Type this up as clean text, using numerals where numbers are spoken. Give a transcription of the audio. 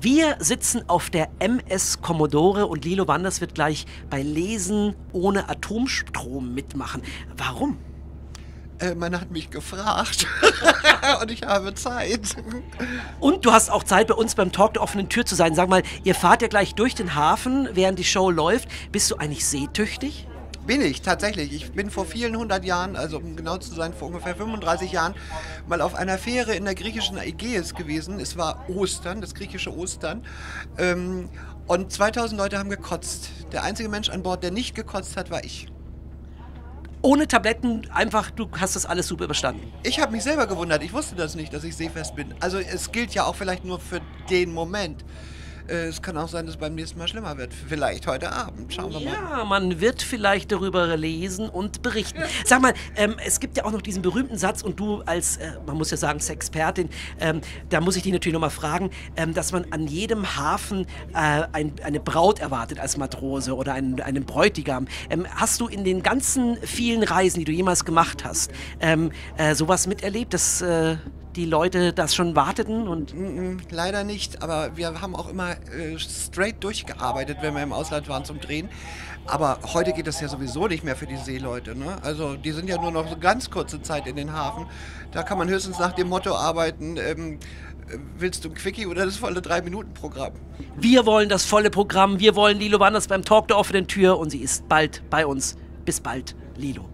Wir sitzen auf der MS Commodore und Lilo Wanders wird gleich bei Lesen ohne Atomstrom mitmachen. Warum? Man hat mich gefragt und ich habe Zeit. Und du hast auch Zeit, bei uns beim Talk der offenen Tür zu sein. Sag mal, ihr fahrt ja gleich durch den Hafen, während die Show läuft. Bist du eigentlich seetüchtig? Bin ich, tatsächlich. Ich bin vor vielen 100 Jahren, also um genau zu sein, vor ungefähr 35 Jahren, mal auf einer Fähre in der griechischen Ägäis gewesen. Es war Ostern, das griechische Ostern. Und 2000 Leute haben gekotzt. Der einzige Mensch an Bord, der nicht gekotzt hat, war ich. Ohne Tabletten, einfach, du hast das alles super überstanden. Ich habe mich selber gewundert. Ich wusste das nicht, dass ich seefest bin. Also es gilt ja auch vielleicht nur für den Moment. Es kann auch sein, dass es beim nächsten Mal schlimmer wird. Vielleicht heute Abend. Schauen wir mal. Ja, man wird vielleicht darüber lesen und berichten. Sag mal, es gibt ja auch noch diesen berühmten Satz und du als, man muss ja sagen, Sexpertin, da muss ich dich natürlich nochmal fragen, dass man an jedem Hafen eine Braut erwartet als Matrose oder einen Bräutigam. Hast du in den ganzen vielen Reisen, die du jemals gemacht hast, sowas miterlebt, dass die Leute das schon warteten? Und leider nicht, aber wir haben auch immer straight durchgearbeitet, wenn wir im Ausland waren zum Drehen. Aber heute geht das ja sowieso nicht mehr für die Seeleute, ne? Also die sind ja nur noch so ganz kurze Zeit in den Hafen. Da kann man höchstens nach dem Motto arbeiten, willst du ein Quickie oder das volle 3-Minuten-Programm? Wir wollen das volle Programm, wir wollen Lilo Wanders beim Talk der offenen Tür und sie ist bald bei uns. Bis bald, Lilo.